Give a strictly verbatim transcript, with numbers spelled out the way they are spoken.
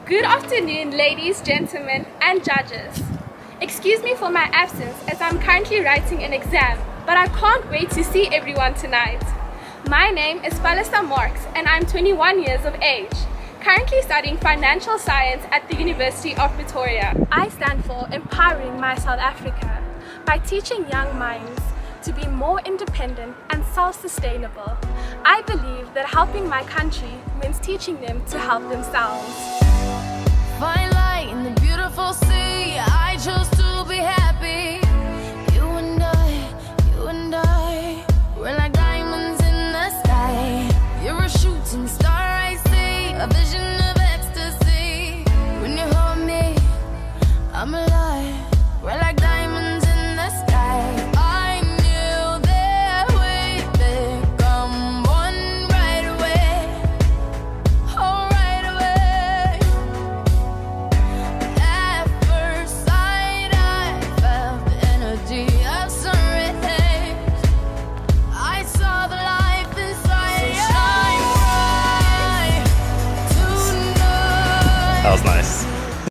Good afternoon, ladies, gentlemen, and judges. Excuse me for my absence as I'm currently writing an exam, but I can't wait to see everyone tonight. My name is Pallister Marks and I'm twenty-one years of age, currently studying financial science at the University of Pretoria. I stand for empowering my South Africa by teaching young minds to be more independent and self-sustainable. I believe that helping my country means teaching them to help themselves. Find light in the beautiful sea. I chose